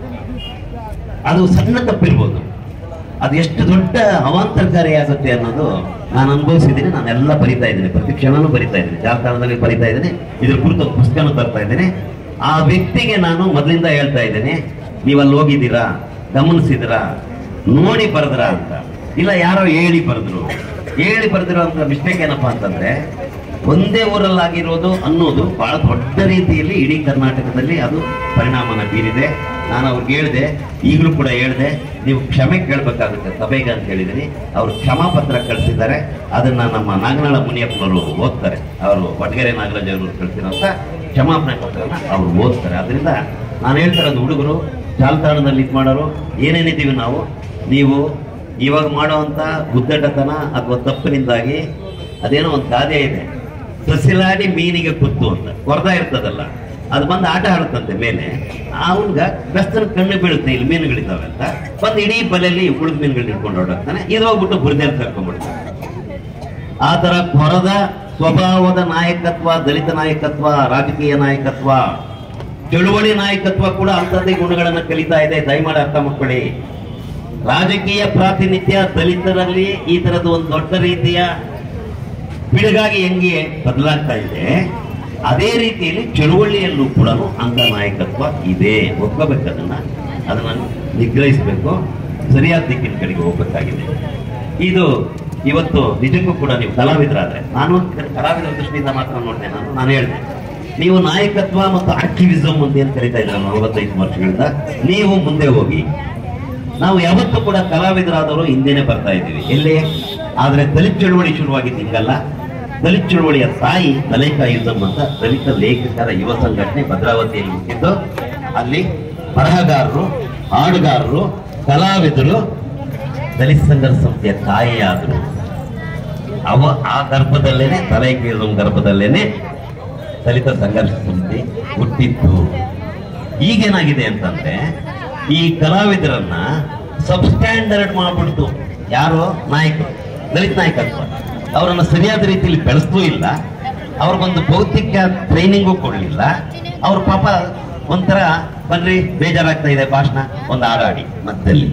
ಅದು ಸಣ್ಣ ತಪ್ಪಿರ್ಬೋದು, ಅದು ಎಷ್ಟು ದೊಡ್ಡ ಅವಾಂತರಕಾರಿಯಾಗುತ್ತೆ ಅನ್ನೋದು ನಾನು ಅನುಭವಿಸಿದ್ದೀನಿ. ನಾನೆಲ್ಲ ಬರಿತಾ ಇದ್ದೀನಿ, ಪ್ರತಿ ಕ್ಷಣನೂ ಬರಿತಾ ಇದ್ದೀನಿ, ಜಾಲತಾಣದಲ್ಲಿ ಬರಿತಾ ಇದ್ದೀನಿ, ಇದ್ರ ಕುರಿತು ಪುಸ್ತಕನೂ ತರ್ತಾ ಇದ್ದೀನಿ. ಆ ವ್ಯಕ್ತಿಗೆ ನಾನು ಮೊದಲಿಂದ ಹೇಳ್ತಾ ಇದ್ದೇನೆ, ನೀವಲ್ಲಿ ಹೋಗಿದ್ದೀರಾ, ಗಮನಿಸಿದಿರಾ, ನೋಡಿ ಬರೆದ್ರ ಅಂತ. ಇಲ್ಲ ಯಾರೋ ಹೇಳಿ ಬರೆದಿರೋ ಅಂತ ಮಿಸ್ಟೇಕ್ ಏನಪ್ಪಾ ಅಂತಂದ್ರೆ, ಒಂದೇ ಊರಲ್ಲಾಗಿರೋದು ಅನ್ನೋದು ಬಹಳ ದೊಡ್ಡ ರೀತಿಯಲ್ಲಿ ಇಡೀ ಕರ್ನಾಟಕದಲ್ಲಿ ಅದು ಪರಿಣಾಮನ ಬೀರಿದೆ. ನಾನು ಅವ್ರಿಗೆ ಹೇಳಿದೆ, ಈಗಲೂ ಕೂಡ ಹೇಳಿದೆ, ನೀವು ಕ್ಷಮೆ ಕೇಳಬೇಕಾಗುತ್ತೆ ಸಭೆಗೆ ಅಂತ ಹೇಳಿದ್ದೀನಿ. ಅವರು ಕ್ಷಮಾಪತ್ರ ಕಳಿಸಿದ್ದಾರೆ. ಅದನ್ನ ನಮ್ಮ ನಾಗನಾಳ ಮುನಿಯಪ್ಪನವರು ಓದ್ತಾರೆ. ಅವರು ವಟಗೆರೆ ನಾಗರಾಜ್ ಅವರು ಕಳಿಸಿರೋಂಥ ಕ್ಷಮಾಪಣೆ ಪತ್ರನ ಅವರು ಓದ್ತಾರೆ. ಅದರಿಂದ ನಾನು ಹೇಳ್ತಾರದು, ಹುಡುಗರು ಜಾಲತಾಣದಲ್ಲಿ ಇದು ಮಾಡೋರು ಏನೇನಿದ್ದೀವಿ ನಾವು, ನೀವು ಇವಾಗ ಮಾಡೋವಂಥ ಗುದ್ದಟತನ ಅಥವಾ ತಪ್ಪಿನಿಂದಾಗಿ, ಅದೇನೋ ಒಂದು ಗಾದೆ ಇದೆ, ಸಸಿಲಾಡಿ ಮೀನಿಗೆ ಕುತ್ತು ಅಂತ, ಕೊರ್ದ ಇರ್ತದಲ್ಲ, ಅದು ಬಂದು ಆಟ ಆಡುತ್ತಂತೆ ಮೇಲೆ. ಅವನ್ಗ ಬೆಸ್ತನ ಕಣ್ಣು ಬೀಳುತ್ತೆ, ಇಲ್ಲಿ ಮೀನುಗಳಿದ್ದಾವೆ ಅಂತ ಬಂದು ಇಡೀ ಬಲೆಯಲ್ಲಿ ಉಳಿದ ಮೀನುಗಳನ್ನ ಹಿಡ್ಕೊಂಡು ಹೊರಡೋಗ್ತಾನೆ. ಇದು ಹೋಗ್ಬಿಟ್ಟು ಬುರ್ದೇಲ್ ಕರ್ಕೊಂಡ್ಬಿಡ್ತಾನೆ. ಆ ತರ ಕೊರದ ಸ್ವಭಾವದ ನಾಯಕತ್ವ, ದಲಿತ ನಾಯಕತ್ವ, ರಾಜಕೀಯ ನಾಯಕತ್ವ, ಚಳುವಳಿ ನಾಯಕತ್ವ ಕೂಡ ಅಂಥದ್ದೇ ಗುಣಗಳನ್ನು ಕಲಿತಾ ಇದೆ. ದಯಮಾಡಿ ಅರ್ಥ ಮಾಡ್ಕೊಳ್ಳಿ. ರಾಜಕೀಯ ಪ್ರಾತಿನಿಧ್ಯ ದಲಿತರಲ್ಲಿ ಈ ತರದ ಒಂದು ದೊಡ್ಡ ರೀತಿಯ ಪಿಡುಗಾಗಿ ಹೆಂಗೆ ಬದಲಾಗ್ತಾ ಇದೆ, ಅದೇ ರೀತಿಯಲ್ಲಿ ಚಳುವಳಿಯಲ್ಲೂ ಕೂಡ ಅಂಥ ನಾಯಕತ್ವ ಇದೆ. ಒಪ್ಕೋಬೇಕು, ಅದನ್ನ ನಿಗ್ರಹಿಸಬೇಕು, ಸರಿಯಾದ ದಿಕ್ಕಿನ ಕಡೆಗೆ ಹೋಗ್ಬೇಕಾಗಿದೆ. ಇದು ಇವತ್ತು ನಿಜಕ್ಕೂ ಕೂಡ ನೀವು ಕಲಾವಿದರಾದ್ರೆ, ನಾನು ಕಲಾವಿದರ ದೃಷ್ಟಿಯಿಂದ ಮಾತ್ರ ನೋಡಿದೆ. ನಾನು ಹೇಳಿದೆ, ನೀವು ನಾಯಕತ್ವ ಮತ್ತು ಆಕ್ಟಿವಿಸಮ್ ಅಂತ ಏನು ಕರಿತಾ ಇದ್ದಾರೆ 45 ವರ್ಷಗಳಿಂದ, ನೀವು ಮುಂದೆ ಹೋಗಿ. ನಾವು ಯಾವತ್ತೂ ಕೂಡ ಕಲಾವಿದರಾದವರು ಹಿಂದೆನೆ ಬರ್ತಾ ಇದ್ದೀವಿ. ಎಲ್ಲಿ ಆದ್ರೆ ದಲಿತ ಚಳುವಳಿ ಶುರುವಾಗಿದ್ದು ಹಿಂಗಲ್ಲ. ದಲಿತ ಚಳುವಳಿಯ ತಾಯಿ ದಲಿತಾಯುಧಂ ಅಂತ ದಲಿತ ಲೇಖಕರ ಯುವ ಸಂಘಟನೆ ಭದ್ರಾವತಿಯಲ್ಲಿ ಹುಟ್ಟಿದ್ದು. ಅಲ್ಲಿ ಬರಹಗಾರರು, ಹಾಡುಗಾರರು, ಕಲಾವಿದರು ದಲಿತ ಸಂಘರ್ಷ ಸಂಸ್ಥೆಯ ತಾಯಿಯಾದರು. ಆ ಗರ್ಭದಲ್ಲೇನೆ, ದಲಿತಾಯುಧಂ ಗರ್ಭದಲ್ಲೇನೆ ದಲಿತ ಸಂಘರ್ಷ ಸಂಸ್ಥೆ ಹುಟ್ಟಿತ್ತು. ಈಗೇನಾಗಿದೆ ಅಂತಂದ್ರೆ, ಈ ಕಲಾವಿದರನ್ನ ಸಬ್ಸ್ಟ್ಯಾಂಡರ್ಡ್ ಮಾಡ್ಬಿಡ್ತು. ಯಾರು ನಾಯಕರು, ದಲಿತ ನಾಯಕತ್ವ ಅವರನ್ನು ಸರಿಯಾದ ರೀತಿಯಲ್ಲಿ ಬೆಳೆಸಲೂ ಇಲ್ಲ, ಅವ್ರಿಗೊಂದು ಭೌತಿಕ ಟ್ರೈನಿಂಗು ಕೊಡಲಿಲ್ಲ. ಅವ್ರ ಪಾಪ ಒಂಥರ ಬನ್ರಿ ಬೇಜಾರಾಗ್ತಾ ಇದೆ ಭಾಷಣ, ಒಂದು ಹಾಡಾಡಿ ಮಧ್ಯದಲ್ಲಿ.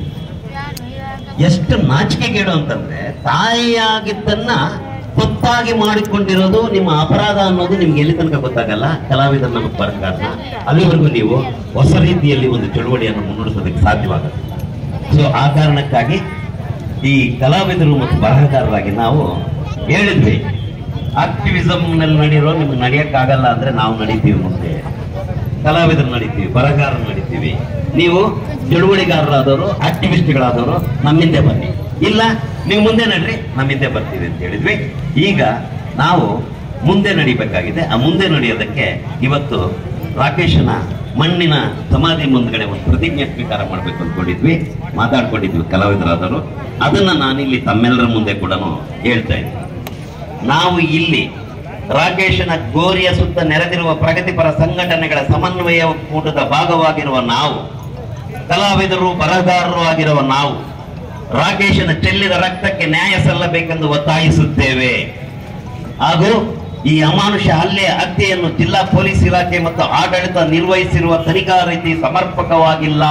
ಎಷ್ಟು ನಾಚಿಕೆಗೇಡು ಅಂತಂದ್ರೆ, ತಾಯಿಯಾಗಿದ್ದನ್ನ ಗೊತ್ತಾಗಿ ಮಾಡಿಕೊಂಡಿರೋದು ನಿಮ್ಮ ಅಪರಾಧ ಅನ್ನೋದು ನಿಮ್ಗೆ ಎಲ್ಲಿ ತನಕ ಗೊತ್ತಾಗಲ್ಲ. ಕಲಾವಿದರ ನಮಗೆ ಬರಕಾರಣ ಅಲ್ಲಿವರೆಗೂ ನೀವು ಹೊಸ ರೀತಿಯಲ್ಲಿ ಒಂದು ಚಳುವಳಿಯನ್ನು ಮುನ್ನಡೆಸೋದಕ್ಕೆ ಸಾಧ್ಯವಾಗುತ್ತೆ. ಸೊ ಆ ಕಾರಣಕ್ಕಾಗಿ ಈ ಕಲಾವಿದರು ಮತ್ತು ಬರಹಗಾರರಾಗಿ ನಾವು ಹೇಳಿದ್ವಿ, ಆಕ್ಟಿವಿಸಮ್ ನಲ್ಲಿ ನಡೆಯರೋ ನಿಮ್ಗೆ ನಡೆಯಕ್ಕಾಗಲ್ಲ ಅಂದ್ರೆ ನಾವು ನಡೀತೀವಿ, ಮುಂದೆ ಕಲಾವಿದರು ನಡೀತೀವಿ, ಬರಹಗಾರರು ನಡೀತೀವಿ. ನೀವು ಚಳುವಳಿಗಾರರಾದವರು, ಆಕ್ಟಿವಿಸ್ಟ್ಗಳಾದವರು ನಮ್ಮಿಂದೆ ಬನ್ನಿ, ಇಲ್ಲ ನೀವು ಮುಂದೆ ನಡ್ರಿ, ನಮ್ಮಿಂದೆ ಬರ್ತೀವಿ ಅಂತ ಹೇಳಿದ್ವಿ. ಈಗ ನಾವು ಮುಂದೆ ನಡಿಬೇಕಾಗಿದೆ. ಆ ಮುಂದೆ ನಡೆಯೋದಕ್ಕೆ ಇವತ್ತು ರಾಕೇಶನ ಮಣ್ಣಿನ ಸಮಾಧಿ ಮುಂದ್ಗಡೆ ಒಂದು ಪ್ರತಿಜ್ಞೆ ಸ್ವೀಕಾರ ಮಾಡ್ಬೇಕು ಅಂದ್ಕೊಂಡಿದ್ವಿ, ಮಾತಾಡ್ಕೊಂಡಿದ್ವಿ ಕಲಾವಿದರಾದವರು. ಅದನ್ನ ನಾನಿಲ್ಲಿ ತಮ್ಮೆಲ್ಲರ ಮುಂದೆ ಕೂಡ ಹೇಳ್ತಾ ಇದ್ವಿ. ನಾವು ಇಲ್ಲಿ ರಾಕೇಶನ ಗೋರಿಯ ಸುತ್ತ ನೆರೆದಿರುವ ಪ್ರಗತಿಪರ ಸಂಘಟನೆಗಳ ಸಮನ್ವಯ ಕೂಟದ ಭಾಗವಾಗಿರುವ ನಾವು, ಕಲಾವಿದರು, ಬರಹಗಾರರು ಆಗಿರುವ ನಾವು, ರಾಕೇಶನ ಚೆಲ್ಲಿದ ರಕ್ತಕ್ಕೆ ನ್ಯಾಯ ಸಲ್ಲಬೇಕೆಂದು ಒತ್ತಾಯಿಸುತ್ತೇವೆ. ಹಾಗೂ ಈ ಅಮಾನುಷ ಹತ್ಯೆಯನ್ನು ಜಿಲ್ಲಾ ಪೊಲೀಸ್ ಇಲಾಖೆ ಮತ್ತು ಆಡಳಿತ ನಿರ್ವಹಿಸಿರುವ ತನಿಖಾ ರೀತಿ ಸಮರ್ಪಕವಾಗಿಲ್ಲ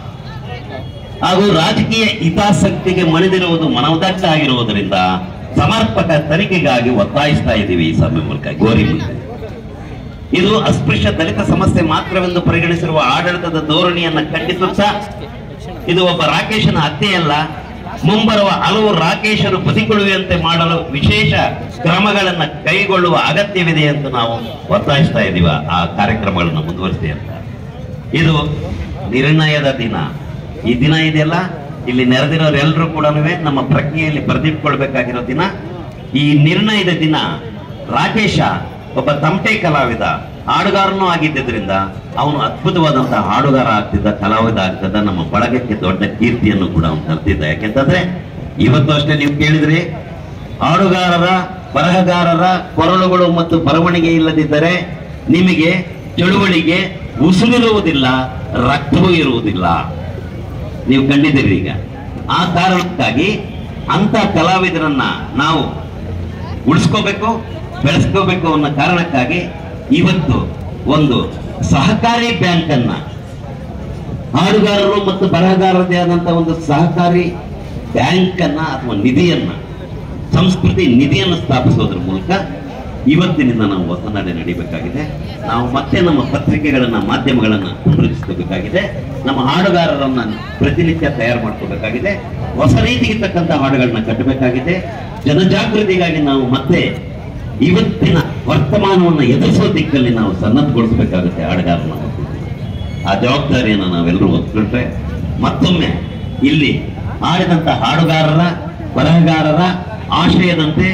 ಹಾಗೂ ರಾಜಕೀಯ ಹಿತಾಸಕ್ತಿಗೆ ಮಣಿದಿರುವುದು ಮನೋದಟ್ಟಾಗಿರುವುದರಿಂದ ಸಮರ್ಪಕ ತನಿಖೆಗಾಗಿ ಒತ್ತಾಯಿಸ್ತಾ ಇದ್ದೀವಿ. ಈ ಸಭೆ ಮೂಲಕ ಗೋರಿ ಮುಂದೆ ಇದು ಅಸ್ಪೃಶ್ಯ ದಲಿತ ಸಮಸ್ಯೆ ಮಾತ್ರವೆಂದು ಪರಿಗಣಿಸಿರುವ ಆಡಳಿತದ ಧೋರಣೆಯನ್ನು ಖಂಡಿಸುತ್ತಾ, ಇದು ಒಬ್ಬ ರಾಕೇಶನ ಹತ್ಯೆಯಲ್ಲ, ಮುಂಬರುವ ಹಲವು ರಾಕೇಶರು ಬದುಕೊಳ್ಳುವಂತೆ ಮಾಡಲು ವಿಶೇಷ ಕ್ರಮಗಳನ್ನು ಕೈಗೊಳ್ಳುವ ಅಗತ್ಯವಿದೆ ಅಂತ ನಾವು ಒತ್ತಾಯಿಸ್ತಾ ಇದ್ದೀವ. ಆ ಕಾರ್ಯಕ್ರಮಗಳನ್ನು ಮುಂದುವರಿಸಿ ಅಂತ. ಇದು ನಿರ್ಣಯದ ದಿನ. ಈ ದಿನ ಇದೆಯಲ್ಲ, ಇಲ್ಲಿ ನೆರೆದಿರೋರೆಲ್ಲರೂ ಕೂಡ ನಮ್ಮ ಪ್ರಕ್ರಿಯೆಯಲ್ಲಿ ಬರೆದಿಟ್ಕೊಳ್ಬೇಕಾಗಿರೋ ದಿನ. ಈ ನಿರ್ಣಯದ ದಿನ ರಾಕೇಶ ಒಬ್ಬ ತಮಟೆ ಕಲಾವಿದ, ಹಾಡುಗಾರನೂ ಆಗಿದ್ದರಿಂದ ಅವನು ಅದ್ಭುತವಾದಂತಹ ಹಾಡುಗಾರ ಆಗ್ತಿದ್ದ, ಕಲಾವಿದ ಆಗ್ತಿದ್ದ. ನಮ್ಮ ಬಳಗಕ್ಕೆ ದೊಡ್ಡ ಕೀರ್ತಿಯನ್ನು ಕೂಡ ಅವನು ತರ್ತಿದ್ದ. ಯಾಕೆಂತಂದ್ರೆ ಇವತ್ತು ಅಷ್ಟೇ ನೀವು ಕೇಳಿದ್ರಿ, ಹಾಡುಗಾರರ, ಬರಹಗಾರರ ಕೊರಳುಗಳು ಮತ್ತು ಬರವಣಿಗೆ ಇಲ್ಲದಿದ್ದರೆ ನಿಮಗೆ ಚಳುವಳಿಗೆ ಉಸಿರಿರುವುದಿಲ್ಲ, ರಕ್ತವೂ ಇರುವುದಿಲ್ಲ. ನೀವು ಕಂಡಿದ್ದೀರಿ. ಈಗ ಆ ಕಾರಣಕ್ಕಾಗಿ ಅಂತ ಕಲಾವಿದರನ್ನ ನಾವು ಉಳಿಸ್ಕೋಬೇಕು, ಬೆಳೆಸ್ಕೋಬೇಕು ಅನ್ನೋ ಕಾರಣಕ್ಕಾಗಿ ಇವತ್ತು ಒಂದು ಸಹಕಾರಿ ಬ್ಯಾಂಕ್ ಅನ್ನ, ಹಾಡುಗಾರರು ಮತ್ತು ಬರಹಗಾರರದೇ ಆದಂತಹ ಒಂದು ಸಹಕಾರಿ ಬ್ಯಾಂಕ್ ಅನ್ನ ಅಥವಾ ನಿಧಿಯನ್ನ, ಸಂಸ್ಕೃತಿ ನಿಧಿಯನ್ನು ಸ್ಥಾಪಿಸೋದ್ರ ಮೂಲಕ ಇವತ್ತಿನಿಂದ ನಾವು ಹೊಸ ನಡೆ ನಡೀಬೇಕಾಗಿದೆ. ನಾವು ಮತ್ತೆ ನಮ್ಮ ಪತ್ರಿಕೆಗಳನ್ನ, ಮಾಧ್ಯಮಗಳನ್ನ ಪುನರುಜ್ಜಿಸಬೇಕಾಗಿದೆ. ನಮ್ಮ ಹಾಡುಗಾರರನ್ನ ಪ್ರತಿನಿತ್ಯ ತಯಾರು ಮಾಡ್ಕೋಬೇಕಾಗಿದೆ. ಹೊಸ ರೀತಿಗೆ ತಕ್ಕಂತ ಹಾಡುಗಳನ್ನ ಕಟ್ಟಬೇಕಾಗಿದೆ. ಜನಜಾಗೃತಿಗಾಗಿ ನಾವು ಮತ್ತೆ ಇವತ್ತಿನ ವರ್ತಮಾನವನ್ನು ಎದುರಿಸೋ ದಿಕ್ಕಲ್ಲಿ ನಾವು ಸನ್ನದ್ಧಗೊಳಿಸಬೇಕಾಗುತ್ತೆ ಹಾಡುಗಾರನ. ಆ ಜವಾಬ್ದಾರಿಯನ್ನು ನಾವೆಲ್ಲರೂ ಒಪ್ಪಿಕೊಂಡ್ರೆ ಮತ್ತೊಮ್ಮೆ ಇಲ್ಲಿ ಆಡಿದಂತ ಹಾಡುಗಾರರ, ಬರಹಗಾರರ ಆಶಯದಂತೆ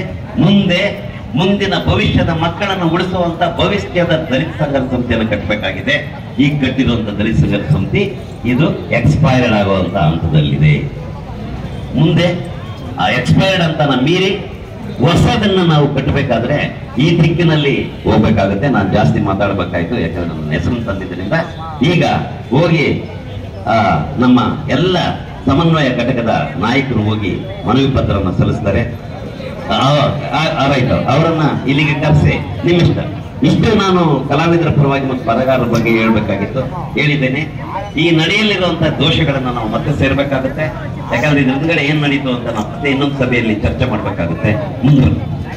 ಮುಂದಿನ ಭವಿಷ್ಯದ ಮಕ್ಕಳನ್ನು ಉಳಿಸುವಂತ ಭವಿಷ್ಯದ ದಲಿತ ಸಂಘರ್ಷ ಸಮಿತಿಯನ್ನು ಕಟ್ಟಬೇಕಾಗಿದೆ. ಈಗ ಕಟ್ಟಿರುವಂತ ದಲಿತ ಸಂಘರ್ಷ ಸಮಿತಿ ಇದು ಎಕ್ಸ್ಪೈರ್ಡ್ ಆಗುವಂತ ಹಂತದಲ್ಲಿದೆ. ಮುಂದೆ ಆ ಎಕ್ಸ್ಪೈರ್ಡ್ ಅಂತ ಮೀರಿ ಹೊಸದನ್ನ ನಾವು ಕಟ್ಟಬೇಕಾದ್ರೆ ಈ ದಿಕ್ಕಿನಲ್ಲಿ ಹೋಗ್ಬೇಕಾಗುತ್ತೆ. ನಾನು ಜಾಸ್ತಿ ಮಾತಾಡಬೇಕಾಯ್ತು, ಯಾಕಂದ್ರೆ ನನ್ನ ಹೆಸರನ್ನು ತಂದಿದ್ದರಿಂದ. ಈಗ ಹೋಗಿ ನಮ್ಮ ಎಲ್ಲ ಸಮನ್ವಯ ಘಟಕದ ನಾಯಕರು ಹೋಗಿ ಮನವಿ ಪತ್ರವನ್ನು ಸಲ್ಲಿಸ್ತಾರೆ. ರೈಟ್, ಅವರನ್ನ ಇಲ್ಲಿಗೆ ಕರೆಸಿ ನಿಮ್ಮಿಷ್ಟ. ಇಷ್ಟು ನಾನು ಕಲಾವಿದರ ಪರವಾಗಿ ಮತ್ತು ಬರಗಾರರ ಬಗ್ಗೆ ಹೇಳ್ಬೇಕಾಗಿತ್ತು, ಹೇಳಿದ್ದೇನೆ. ಈ ನಡೆಯಲ್ಲಿರುವಂತಹ ದೋಷಗಳನ್ನ ನಾವು ಮತ್ತೆ ಸೇರ್ಬೇಕಾಗುತ್ತೆ. ಯಾಕಂದ್ರೆ ಇದ್ರ ಹಿಂದ್ಗಡೆ ಏನ್ ನಡೀತು ಅಂತ ನಾವು ಮತ್ತೆ ಇನ್ನೊಂದು ಸಭೆಯಲ್ಲಿ ಚರ್ಚೆ ಮಾಡ್ಬೇಕಾಗುತ್ತೆ. ಮುಂದೆ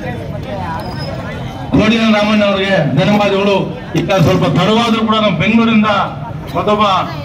ಕೋಡಿನ ರಾಮಣ್ಣ ಅವರಿಗೆ ಧನ್ಯವಾದಗಳು. ಈಗ ಸ್ವಲ್ಪ ತಡವಾದ್ರೂ ಕೂಡ ನಮ್ಮ ಬೆಂಗಳೂರಿಂದ ಮತ್ತೊಬ್ಬ